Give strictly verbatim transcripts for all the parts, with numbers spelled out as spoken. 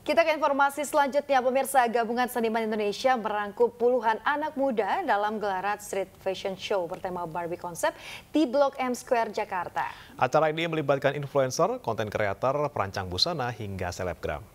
Kita ke informasi selanjutnya, pemirsa. Gabungan Seniman Indonesia merangkum puluhan anak muda dalam gelaran Street Fashion Show bertema Barbie konsep di Blok M Square, Jakarta. Acara ini melibatkan influencer, konten kreator, perancang busana, hingga selebgram.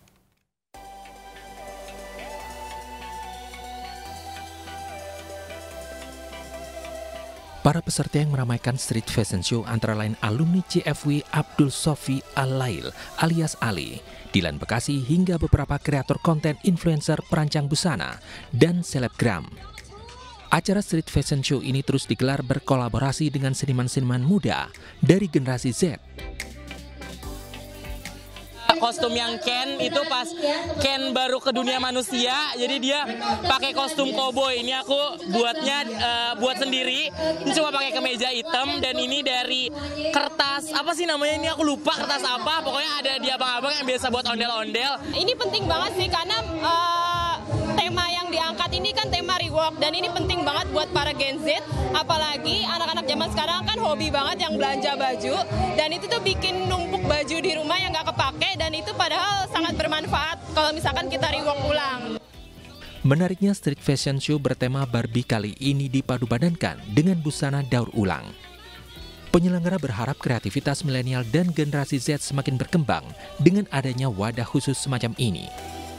Para peserta yang meramaikan Street Fashion Show antara lain alumni C F W Abdul Sofi Al-Lail alias Ali, Dilan Bekasi, hingga beberapa kreator konten, influencer, perancang busana, dan selebgram. Acara Street Fashion Show ini terus digelar berkolaborasi dengan seniman-seniman muda dari generasi Z. Kostum yang Ken itu pas Ken baru ke dunia manusia, jadi dia pakai kostum koboi. Ini aku buatnya uh, buat sendiri. Ini cuma pakai kemeja hitam dan ini dari kertas apa sih namanya, ini aku lupa kertas apa. Pokoknya ada di abang-abang yang biasa buat ondel-ondel. Ini penting banget sih karena uh, tema yang diangkat ini kan tema rework, dan ini penting banget buat para Gen Z, apalagi anak-anak zaman sekarang kan hobi banget yang belanja baju, dan itu tuh bikin numpuk baju di rumah yang nggak kepake, dan itu padahal sangat bermanfaat kalau misalkan kita rework ulang. Menariknya, Street Fashion Show bertema Barbie kali ini dipadupadankan dengan busana daur ulang. Penyelenggara berharap kreativitas milenial dan generasi Z semakin berkembang dengan adanya wadah khusus semacam ini.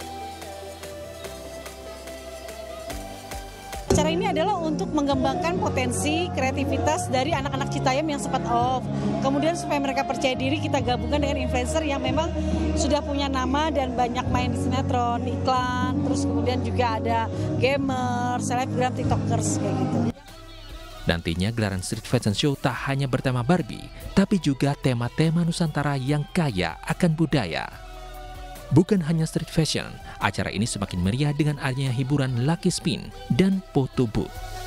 Acara ini adalah untuk mengembangkan potensi kreativitas dari anak-anak Citayam yang sempat off. Kemudian supaya mereka percaya diri, kita gabungkan dengan influencer yang memang sudah punya nama dan banyak main di sinetron, iklan, terus kemudian juga ada gamer, selebgram, tiktokers kayak gitu. Nantinya gelaran Street Fashion Show tak hanya bertema Barbie, tapi juga tema-tema Nusantara yang kaya akan budaya. Bukan hanya street fashion, acara ini semakin meriah dengan adanya hiburan Lucky Spin dan Photo Booth.